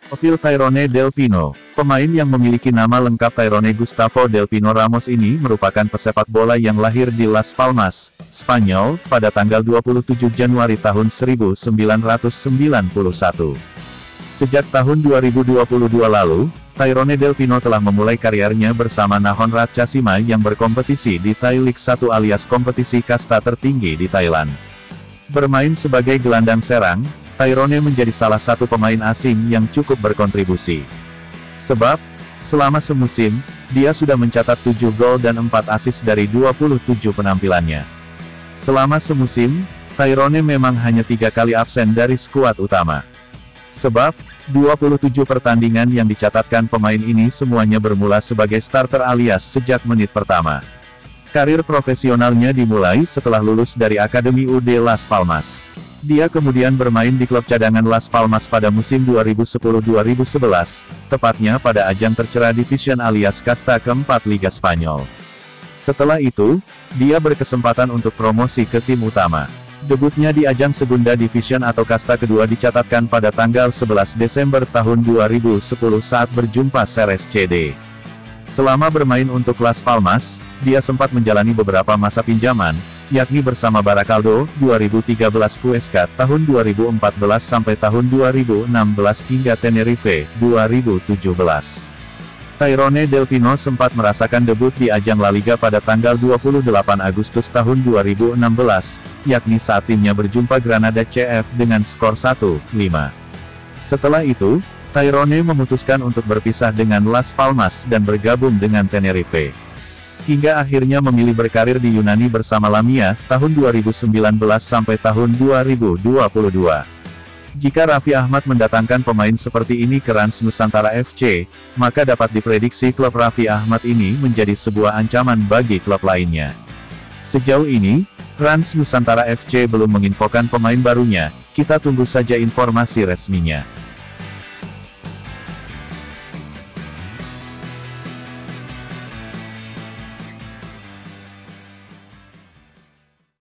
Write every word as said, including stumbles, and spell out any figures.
Profil Tyrone Del Pino. Pemain yang memiliki nama lengkap Tyrone Gustavo Del Pino Ramos ini merupakan pesepak bola yang lahir di Las Palmas, Spanyol, pada tanggal dua puluh tujuh Januari tahun seribu sembilan ratus sembilan puluh satu. Sejak tahun dua ribu dua puluh dua lalu, Tyrone Del Pino telah memulai karirnya bersama Nakhon Ratchasima yang berkompetisi di Thai League satu alias kompetisi kasta tertinggi di Thailand. Bermain sebagai gelandang serang, Tyrone menjadi salah satu pemain asing yang cukup berkontribusi. Sebab, selama semusim, dia sudah mencatat tujuh gol dan empat assist dari dua puluh tujuh penampilannya. Selama semusim, Tyrone memang hanya tiga kali absen dari skuad utama. Sebab, dua puluh tujuh pertandingan yang dicatatkan pemain ini semuanya bermula sebagai starter alias sejak menit pertama. Karir profesionalnya dimulai setelah lulus dari Akademi U D Las Palmas. Dia kemudian bermain di klub cadangan Las Palmas pada musim dua ribu sepuluh dua ribu sebelas, tepatnya pada ajang tercera Division alias kasta keempat Liga Spanyol. Setelah itu, dia berkesempatan untuk promosi ke tim utama. Debutnya di ajang Segunda Division atau kasta kedua dicatatkan pada tanggal sebelas Desember tahun dua ribu sepuluh saat berjumpa Ceres C D. Selama bermain untuk Las Palmas, dia sempat menjalani beberapa masa pinjaman, yakni bersama Baracaldo, dua ribu tiga belas Huesca tahun dua ribu empat belas sampai tahun dua ribu enam belas hingga Tenerife, dua ribu tujuh belas. Tyrone Del Pino sempat merasakan debut di ajang La Liga pada tanggal dua puluh delapan Agustus tahun dua ribu enam belas, yakni saat timnya berjumpa Granada C F dengan skor satu lima. Setelah itu, Tyrone memutuskan untuk berpisah dengan Las Palmas dan bergabung dengan Tenerife. Hingga akhirnya memilih berkarir di Yunani bersama Lamia, tahun dua ribu sembilan belas sampai tahun dua ribu dua puluh dua. Jika Raffi Ahmad mendatangkan pemain seperti ini ke Rans Nusantara F C, maka dapat diprediksi klub Raffi Ahmad ini menjadi sebuah ancaman bagi klub lainnya. Sejauh ini, Rans Nusantara F C belum menginfokan pemain barunya, kita tunggu saja informasi resminya.